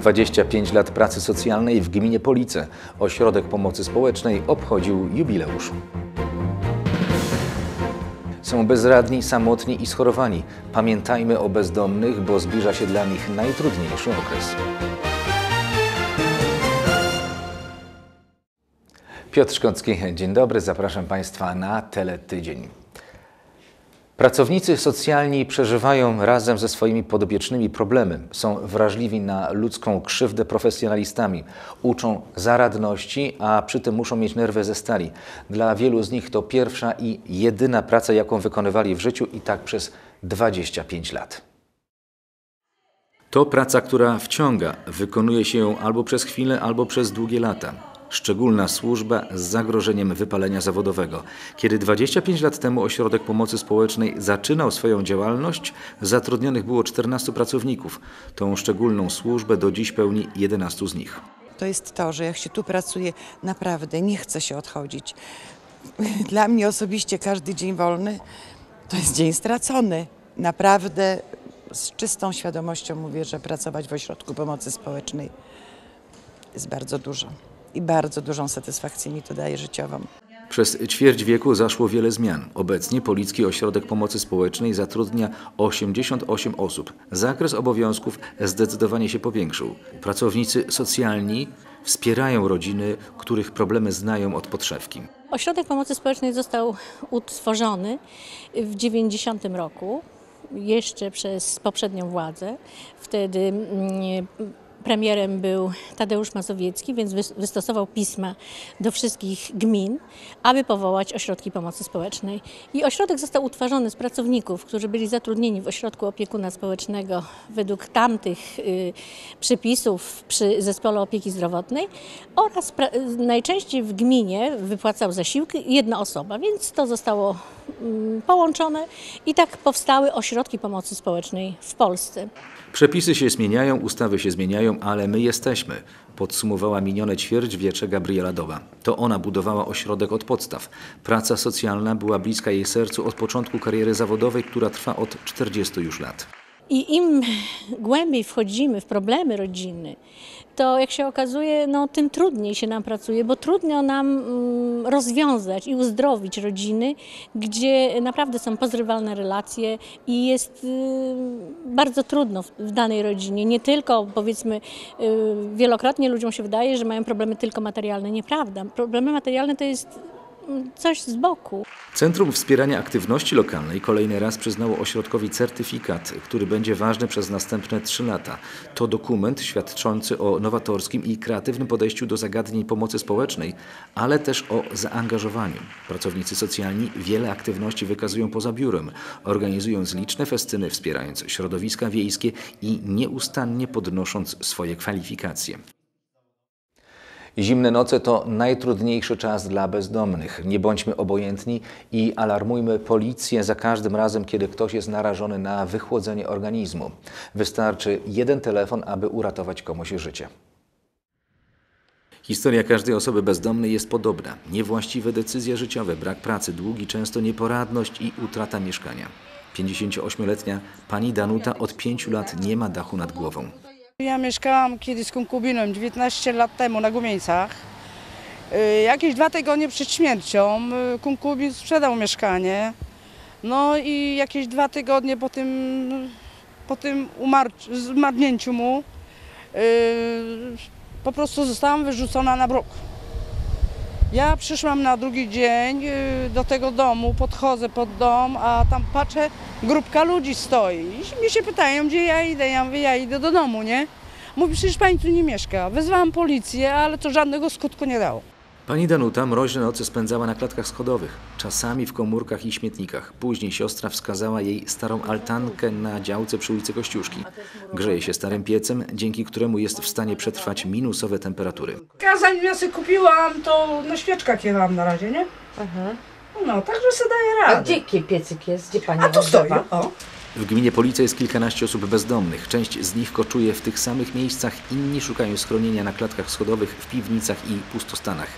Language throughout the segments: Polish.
25 lat pracy socjalnej w gminie Police. Ośrodek Pomocy Społecznej obchodził jubileusz. Są bezradni, samotni i schorowani. Pamiętajmy o bezdomnych, bo zbliża się dla nich najtrudniejszy okres. Piotr Szkocki, dzień dobry. Zapraszam Państwa na Teletydzień. Pracownicy socjalni przeżywają razem ze swoimi podopiecznymi problemy. Są wrażliwi na ludzką krzywdę profesjonalistami. Uczą zaradności, a przy tym muszą mieć nerwy ze stali. Dla wielu z nich to pierwsza i jedyna praca, jaką wykonywali w życiu i tak przez 25 lat. To praca, która wciąga. Wykonuje się ją albo przez chwilę, albo przez długie lata. Szczególna służba z zagrożeniem wypalenia zawodowego. Kiedy 25 lat temu Ośrodek Pomocy Społecznej zaczynał swoją działalność, zatrudnionych było 14 pracowników. Tą szczególną służbę do dziś pełni 11 z nich. To jest to, że jak się tu pracuje, naprawdę nie chce się odchodzić. Dla mnie osobiście każdy dzień wolny to jest dzień stracony. Naprawdę z czystą świadomością mówię, że pracować w Ośrodku Pomocy Społecznej jest bardzo dużo. I bardzo dużą satysfakcję mi to daje życiową. Przez ćwierć wieku zaszło wiele zmian. Obecnie Policki Ośrodek Pomocy Społecznej zatrudnia 88 osób. Zakres obowiązków zdecydowanie się powiększył. Pracownicy socjalni wspierają rodziny, których problemy znają od podszewki. Ośrodek Pomocy Społecznej został utworzony w 90 roku, jeszcze przez poprzednią władzę. Wtedy premierem był Tadeusz Mazowiecki, więc wystosował pisma do wszystkich gmin, aby powołać ośrodki pomocy społecznej. I ośrodek został utworzony z pracowników, którzy byli zatrudnieni w ośrodku opiekuna społecznego według tamtych przepisów przy zespole opieki zdrowotnej oraz najczęściej w gminie wypłacał zasiłki jedna osoba, więc to zostało połączone i tak powstały ośrodki pomocy społecznej w Polsce. Przepisy się zmieniają, ustawy się zmieniają, ale my jesteśmy, podsumowała minione ćwierćwiecze Gabriela Dowa. To ona budowała ośrodek od podstaw. Praca socjalna była bliska jej sercu od początku kariery zawodowej, która trwa od 40 już lat. I im głębiej wchodzimy w problemy rodziny, to jak się okazuje, tym trudniej się nam pracuje, bo trudno nam rozwiązać i uzdrowić rodziny, gdzie naprawdę są pozrywalne relacje i jest bardzo trudno w danej rodzinie. Nie tylko, powiedzmy, wielokrotnie ludziom się wydaje, że mają problemy tylko materialne. Nieprawda. Problemy materialne to jest coś z boku. Centrum Wspierania Aktywności Lokalnej kolejny raz przyznało ośrodkowi certyfikat, który będzie ważny przez następne 3 lata. To dokument świadczący o nowatorskim i kreatywnym podejściu do zagadnień pomocy społecznej, ale też o zaangażowaniu. Pracownicy socjalni wiele aktywności wykazują poza biurem, organizując liczne festyny, wspierając środowiska wiejskie i nieustannie podnosząc swoje kwalifikacje. Zimne noce to najtrudniejszy czas dla bezdomnych. Nie bądźmy obojętni i alarmujmy policję za każdym razem, kiedy ktoś jest narażony na wychłodzenie organizmu. Wystarczy jeden telefon, aby uratować komuś życie. Historia każdej osoby bezdomnej jest podobna. Niewłaściwe decyzje życiowe, brak pracy, długi, często nieporadność i utrata mieszkania. 58-letnia pani Danuta od 5 lat nie ma dachu nad głową. Ja mieszkałam kiedyś z konkubiną 19 lat temu na Gumieńcach. Jakieś 2 tygodnie przed śmiercią konkubin sprzedał mieszkanie. No i jakieś 2 tygodnie po tym zmarnięciu mu po prostu zostałam wyrzucona na bruk. Ja przyszłam na drugi dzień do tego domu, podchodzę pod dom, a tam patrzę, grupka ludzi stoi. I mnie się pytają, gdzie ja idę. Ja mówię, ja idę do domu, nie? Mówi, przecież pani tu nie mieszka. Wezwałam policję, ale to żadnego skutku nie dało. Pani Danuta mroźne noce spędzała na klatkach schodowych, czasami w komórkach i śmietnikach. Później siostra wskazała jej starą altankę na działce przy ulicy Kościuszki. Grzeje się starym piecem, dzięki któremu jest w stanie przetrwać minusowe temperatury. Ja zanim ja sobie kupiłam, to na świeczkach jechałam na razie, nie? Aha. No, także sobie daję radę. A gdzie piecyk jest? Gdzie pani A tu stoi, rozgrzewa? o. W gminie Police jest kilkanaście osób bezdomnych. Część z nich koczuje w tych samych miejscach, inni szukają schronienia na klatkach schodowych, w piwnicach i pustostanach.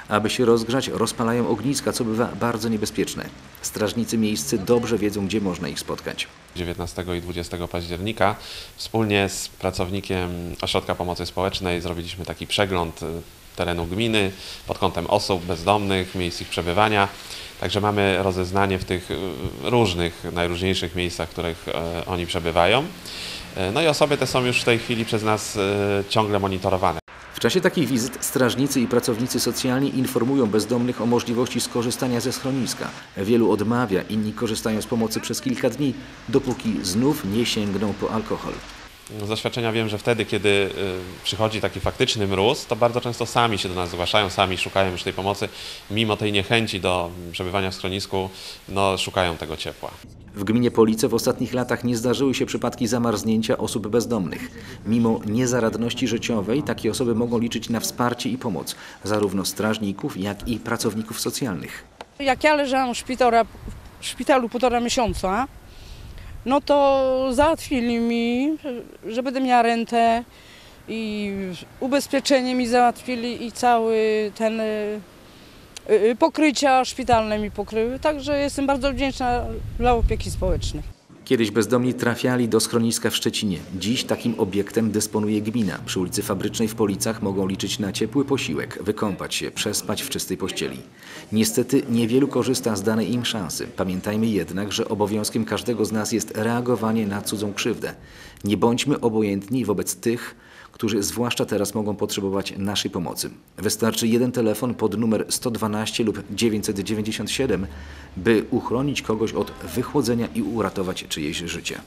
Aby się rozgrzać, rozpalają ogniska, co bywa bardzo niebezpieczne. Strażnicy miejscy dobrze wiedzą, gdzie można ich spotkać. 19 i 20 października wspólnie z pracownikiem Ośrodka Pomocy Społecznej zrobiliśmy taki przegląd terenu gminy pod kątem osób bezdomnych, miejsc ich przebywania. Także mamy rozeznanie w tych różnych, najróżniejszych miejscach, w których oni przebywają. No i osoby te są już w tej chwili przez nas ciągle monitorowane. W czasie takich wizyt strażnicy i pracownicy socjalni informują bezdomnych o możliwości skorzystania ze schroniska. Wielu odmawia, inni korzystają z pomocy przez kilka dni, dopóki znów nie sięgną po alkohol. Z doświadczenia wiem, że wtedy, kiedy przychodzi taki faktyczny mróz, to bardzo często sami się do nas zgłaszają, sami szukają już tej pomocy. Mimo tej niechęci do przebywania w schronisku, no, szukają tego ciepła. W gminie Police w ostatnich latach nie zdarzyły się przypadki zamarznięcia osób bezdomnych. Mimo niezaradności życiowej takie osoby mogą liczyć na wsparcie i pomoc zarówno strażników, jak i pracowników socjalnych. Jak ja leżałam w szpitalu 1,5 miesiąca, no to załatwili mi, że będę miała rentę i ubezpieczenie mi załatwili i cały ten pokrycia szpitalne mi pokryły. Także jestem bardzo wdzięczna dla opieki społecznej. Kiedyś bezdomni trafiali do schroniska w Szczecinie. Dziś takim obiektem dysponuje gmina. Przy ulicy Fabrycznej w Policach mogą liczyć na ciepły posiłek, wykąpać się, przespać w czystej pościeli. Niestety niewielu korzysta z danej im szansy. Pamiętajmy jednak, że obowiązkiem każdego z nas jest reagowanie na cudzą krzywdę. Nie bądźmy obojętni wobec tych, którzy zwłaszcza teraz mogą potrzebować naszej pomocy. Wystarczy jeden telefon pod numer 112 lub 997, by uchronić kogoś od wychłodzenia i uratować czyjeś życie.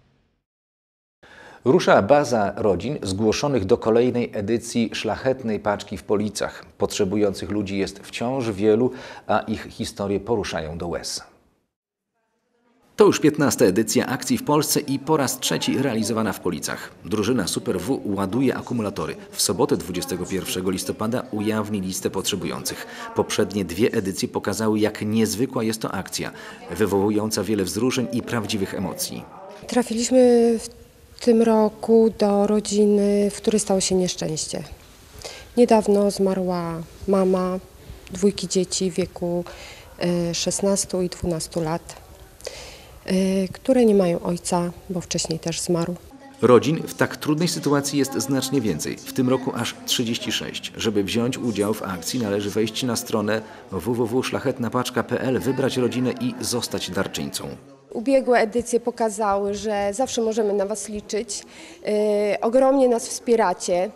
Rusza baza rodzin zgłoszonych do kolejnej edycji Szlachetnej Paczki w Policach. Potrzebujących ludzi jest wciąż wielu, a ich historie poruszają do łez. To już 15. edycja akcji w Polsce i po raz trzeci realizowana w Policach. Drużyna Super W ładuje akumulatory. W sobotę 21 listopada ujawni listę potrzebujących. Poprzednie 2 edycje pokazały, jak niezwykła jest to akcja, wywołująca wiele wzruszeń i prawdziwych emocji. Trafiliśmy w tym roku do rodziny, w której stało się nieszczęście. Niedawno zmarła mama 2 dzieci w wieku 16 i 12 lat. Które nie mają ojca, bo wcześniej też zmarł. Rodzin w tak trudnej sytuacji jest znacznie więcej. W tym roku aż 36. Żeby wziąć udział w akcji, należy wejść na stronę www.szlachetnapaczka.pl, wybrać rodzinę i zostać darczyńcą. Ubiegłe edycje pokazały, że zawsze możemy na Was liczyć. Ogromnie nas wspieracie.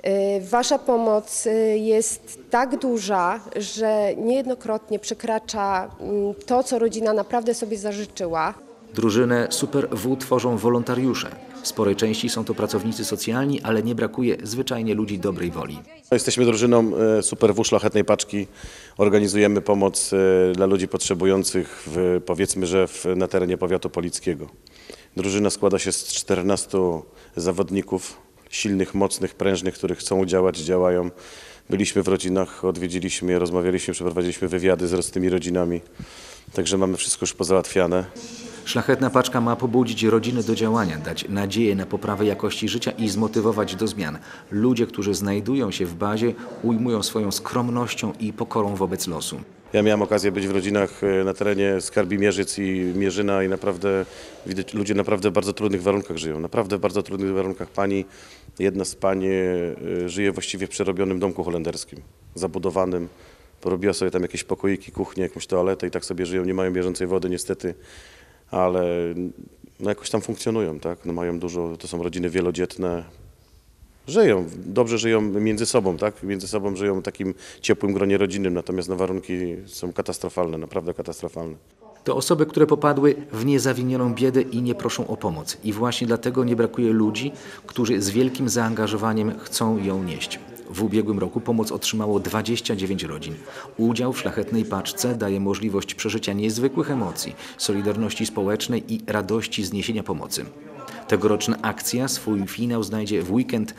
Wasza pomoc jest tak duża, że niejednokrotnie przekracza to, co rodzina naprawdę sobie zażyczyła. Drużynę Super W tworzą wolontariusze. W sporej części są to pracownicy socjalni, ale nie brakuje zwyczajnie ludzi dobrej woli. Jesteśmy drużyną Super W Szlachetnej Paczki. Organizujemy pomoc dla ludzi potrzebujących powiedzmy, że na terenie powiatu polickiego. Drużyna składa się z 14 zawodników, silnych, mocnych, prężnych, których chcą działać, działają. Byliśmy w rodzinach, odwiedziliśmy je, rozmawialiśmy, przeprowadziliśmy wywiady z tymi rodzinami. Także mamy wszystko już pozałatwiane. Szlachetna Paczka ma pobudzić rodziny do działania, dać nadzieję na poprawę jakości życia i zmotywować do zmian. Ludzie, którzy znajdują się w bazie, ujmują swoją skromnością i pokorą wobec losu. Ja miałem okazję być w rodzinach na terenie Skarbimierzyc i Mierzyna i naprawdę widać, ludzie naprawdę w bardzo trudnych warunkach żyją. Naprawdę w bardzo trudnych warunkach. Jedna z pań żyje właściwie w przerobionym domku holenderskim, zabudowanym. Porobiła sobie tam jakieś pokoiki, kuchnię, jakąś toaletę i tak sobie żyją. Nie mają bieżącej wody niestety, ale no jakoś tam funkcjonują, tak? No mają dużo, to są rodziny wielodzietne. Żyją, dobrze żyją między sobą, tak? Między sobą żyją w takim ciepłym gronie rodzinnym, natomiast no, warunki są katastrofalne, naprawdę katastrofalne. To osoby, które popadły w niezawinioną biedę i nie proszą o pomoc. I właśnie dlatego nie brakuje ludzi, którzy z wielkim zaangażowaniem chcą ją nieść. W ubiegłym roku pomoc otrzymało 29 rodzin. Udział w Szlachetnej Paczce daje możliwość przeżycia niezwykłych emocji, solidarności społecznej i radości z niesienia pomocy. Tegoroczna akcja swój finał znajdzie w weekend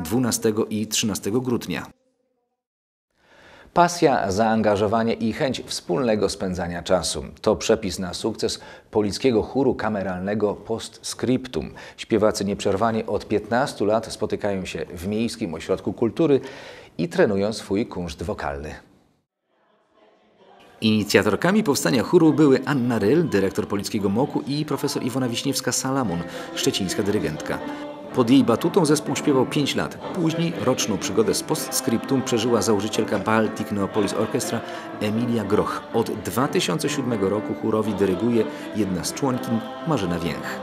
12 i 13 grudnia. Pasja, zaangażowanie i chęć wspólnego spędzania czasu to przepis na sukces polickiego chóru kameralnego Postscriptum. Śpiewacy nieprzerwanie od 15 lat spotykają się w Miejskim Ośrodku Kultury i trenują swój kunszt wokalny. Inicjatorkami powstania chóru były Anna Ryl, dyrektor Polickiego MOK-u i profesor Iwona Wiśniewska-Salamon, szczecińska dyrygentka. Pod jej batutą zespół śpiewał 5 lat. Później roczną przygodę z postscriptum przeżyła założycielka Baltic Neopolis Orchestra Emilia Groch. Od 2007 roku chórowi dyryguje jedna z członkiń, Marzena Więch.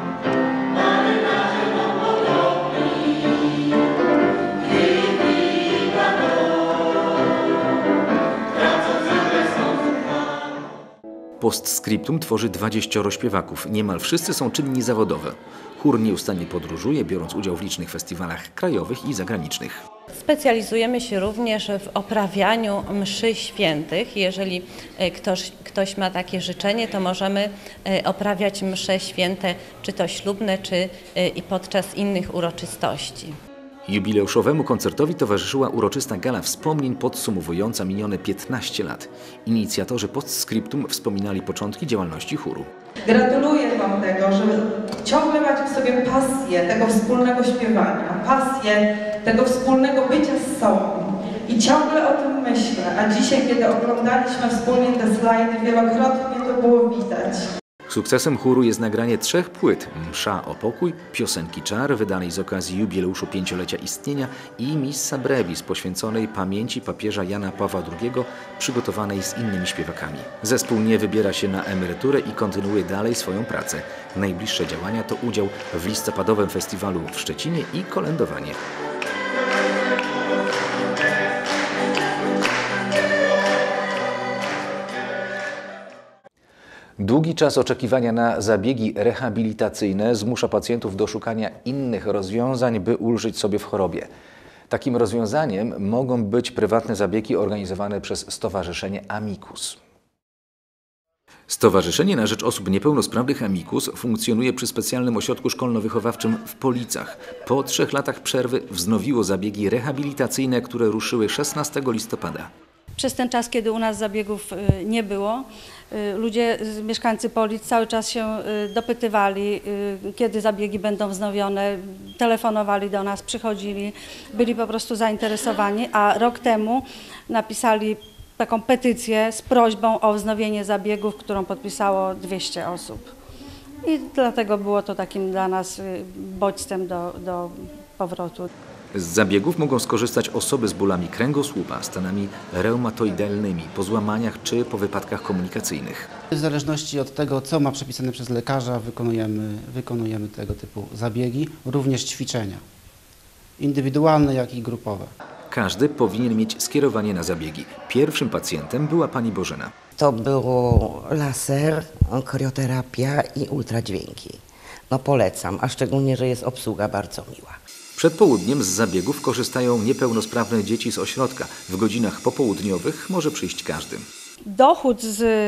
Postscriptum tworzy 20 śpiewaków. Niemal wszyscy są czynni zawodowe. Chór nieustannie podróżuje, biorąc udział w licznych festiwalach krajowych i zagranicznych. Specjalizujemy się również w oprawianiu mszy świętych. Jeżeli ktoś ma takie życzenie, to możemy oprawiać msze święte, czy to ślubne, czy i podczas innych uroczystości. Jubileuszowemu koncertowi towarzyszyła uroczysta gala wspomnień podsumowująca minione 15 lat. Inicjatorzy postscriptum wspominali początki działalności chóru. Gratuluję Wam tego, że ciągle macie w sobie pasję tego wspólnego śpiewania, pasję tego wspólnego bycia z sobą. I ciągle o tym myślę, a dzisiaj, kiedy oglądaliśmy wspólnie te slajdy, wielokrotnie to było widać. Sukcesem chóru jest nagranie 3 płyt: Msza o pokój, Piosenki czar, wydanej z okazji jubileuszu 5-lecia istnienia, i Missa brevis, poświęconej pamięci papieża Jana Pawła II, przygotowanej z innymi śpiewakami. Zespół nie wybiera się na emeryturę i kontynuuje dalej swoją pracę. Najbliższe działania to udział w listopadowym festiwalu w Szczecinie i kolędowanie. Długi czas oczekiwania na zabiegi rehabilitacyjne zmusza pacjentów do szukania innych rozwiązań, by ulżyć sobie w chorobie. Takim rozwiązaniem mogą być prywatne zabiegi organizowane przez Stowarzyszenie Amicus. Stowarzyszenie na rzecz osób niepełnosprawnych Amicus funkcjonuje przy specjalnym ośrodku szkolno-wychowawczym w Policach. Po 3 latach przerwy wznowiło zabiegi rehabilitacyjne, które ruszyły 16 listopada. Przez ten czas, kiedy u nas zabiegów nie było, ludzie, mieszkańcy Polic cały czas się dopytywali, kiedy zabiegi będą wznowione, telefonowali do nas, przychodzili, byli po prostu zainteresowani, a rok temu napisali taką petycję z prośbą o wznowienie zabiegów, którą podpisało 200 osób. I dlatego było to takim dla nas bodźcem do powrotu. Z zabiegów mogą skorzystać osoby z bólami kręgosłupa, stanami reumatoidalnymi, po złamaniach czy po wypadkach komunikacyjnych. W zależności od tego, co ma przepisane przez lekarza, wykonujemy tego typu zabiegi, również ćwiczenia, indywidualne, jak i grupowe. Każdy powinien mieć skierowanie na zabiegi. Pierwszym pacjentem była pani Bożena. To było laser, krioterapia i ultradźwięki. No polecam, a szczególnie, że jest obsługa bardzo miła. Przed południem z zabiegów korzystają niepełnosprawne dzieci z ośrodka. W godzinach popołudniowych może przyjść każdy. Dochód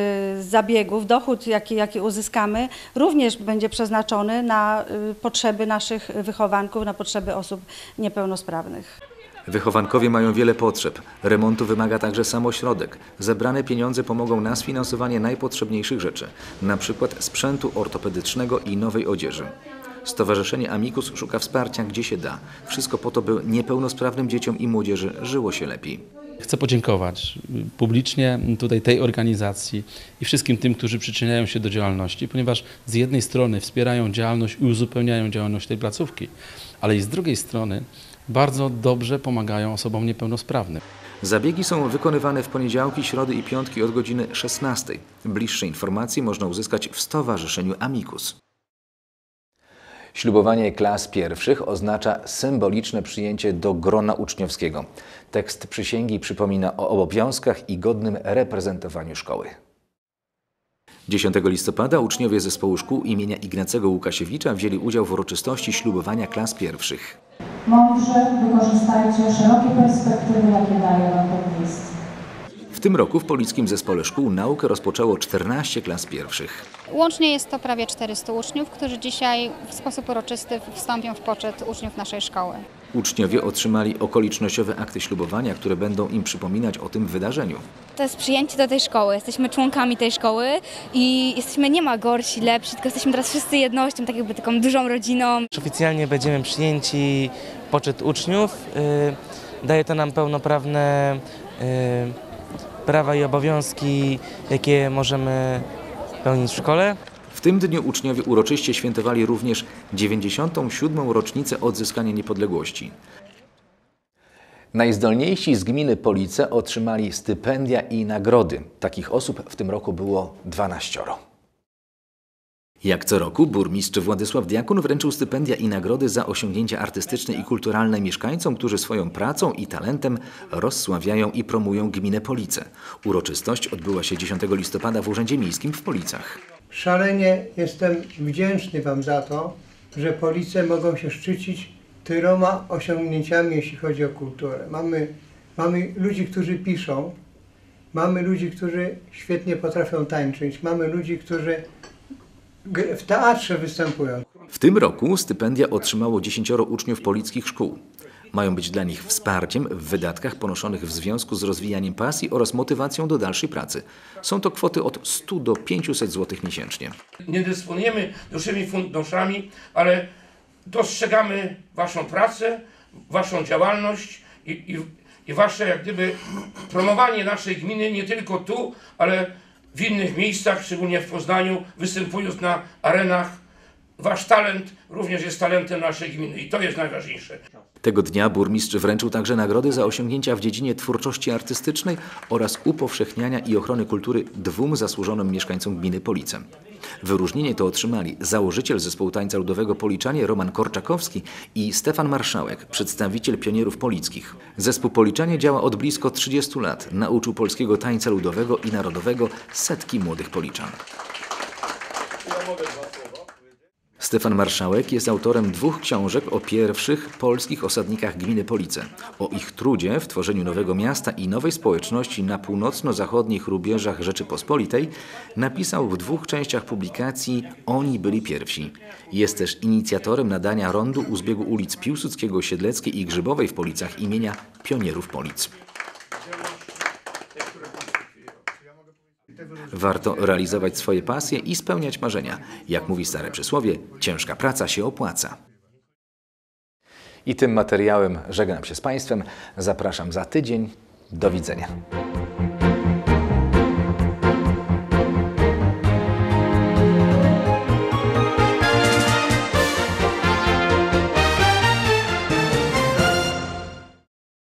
z zabiegów, dochód jaki uzyskamy, również będzie przeznaczony na potrzeby naszych wychowanków, na potrzeby osób niepełnosprawnych. Wychowankowie mają wiele potrzeb. Remontu wymaga także sam ośrodek. Zebrane pieniądze pomogą na sfinansowanie najpotrzebniejszych rzeczy, na przykład sprzętu ortopedycznego i nowej odzieży. Stowarzyszenie Amicus szuka wsparcia, gdzie się da. Wszystko po to, by niepełnosprawnym dzieciom i młodzieży żyło się lepiej. Chcę podziękować publicznie tutaj tej organizacji i wszystkim tym, którzy przyczyniają się do działalności, ponieważ z jednej strony wspierają działalność i uzupełniają działalność tej placówki, ale i z drugiej strony bardzo dobrze pomagają osobom niepełnosprawnym. Zabiegi są wykonywane w poniedziałki, środy i piątki od godziny 16. Bliższe informacje można uzyskać w Stowarzyszeniu Amicus. Ślubowanie klas pierwszych oznacza symboliczne przyjęcie do grona uczniowskiego. Tekst przysięgi przypomina o obowiązkach i godnym reprezentowaniu szkoły. 10 listopada uczniowie zespołu szkół imienia Ignacego Łukasiewicza wzięli udział w uroczystości ślubowania klas pierwszych. Mądrze wykorzystajcie szerokie perspektywy, jakie daje wam to miejsce. W tym roku w Polickim Zespole Szkół naukę rozpoczęło 14 klas pierwszych. Łącznie jest to prawie 400 uczniów, którzy dzisiaj w sposób uroczysty wstąpią w poczet uczniów naszej szkoły. Uczniowie otrzymali okolicznościowe akty ślubowania, które będą im przypominać o tym wydarzeniu. To jest przyjęcie do tej szkoły. Jesteśmy członkami tej szkoły i jesteśmy nie ma gorsi, lepsi, tylko jesteśmy teraz wszyscy jednością, tak jakby taką dużą rodziną. Oficjalnie będziemy przyjęci poczet uczniów. Daje to nam pełnoprawne prawa i obowiązki, jakie możemy pełnić w szkole. W tym dniu uczniowie uroczyście świętowali również 97. rocznicę odzyskania niepodległości. Najzdolniejsi z gminy Police otrzymali stypendia i nagrody. Takich osób w tym roku było 12. Jak co roku burmistrz Władysław Diakun wręczył stypendia i nagrody za osiągnięcia artystyczne i kulturalne mieszkańcom, którzy swoją pracą i talentem rozsławiają i promują gminę Police. Uroczystość odbyła się 10 listopada w Urzędzie Miejskim w Policach. Szalenie jestem wdzięczny Wam za to, że Police mogą się szczycić tyloma osiągnięciami, jeśli chodzi o kulturę. Mamy ludzi, którzy piszą, mamy ludzi, którzy świetnie potrafią tańczyć, mamy ludzi, którzy w teatrze występują. W tym roku stypendia otrzymało 10 uczniów polickich szkół. Mają być dla nich wsparciem w wydatkach ponoszonych w związku z rozwijaniem pasji oraz motywacją do dalszej pracy. Są to kwoty od 100 do 500 zł miesięcznie. Nie dysponujemy dużymi funduszami, ale dostrzegamy Waszą pracę, Waszą działalność i Wasze jak gdyby promowanie naszej gminy nie tylko tu, ale w innych miejscach, szczególnie w Poznaniu, występując na arenach. Wasz talent również jest talentem naszej gminy i to jest najważniejsze. Tego dnia burmistrz wręczył także nagrody za osiągnięcia w dziedzinie twórczości artystycznej oraz upowszechniania i ochrony kultury 2 zasłużonym mieszkańcom gminy Police. Wyróżnienie to otrzymali założyciel zespołu tańca ludowego Policzanie Roman Korczakowski i Stefan Marszałek, przedstawiciel pionierów polickich. Zespół Policzanie działa od blisko 30 lat. Nauczył polskiego tańca ludowego i narodowego setki młodych Policzan. Stefan Marszałek jest autorem 2 książek o pierwszych polskich osadnikach gminy Police. O ich trudzie w tworzeniu nowego miasta i nowej społeczności na północno-zachodnich rubieżach Rzeczypospolitej napisał w 2 częściach publikacji Oni byli pierwsi. Jest też inicjatorem nadania rondu u zbiegu ulic Piłsudskiego, Siedleckiej i Grzybowej w Policach imienia pionierów Polic. Warto realizować swoje pasje i spełniać marzenia. Jak mówi stare przysłowie, ciężka praca się opłaca. I tym materiałem żegnam się z Państwem. Zapraszam za tydzień. Do widzenia.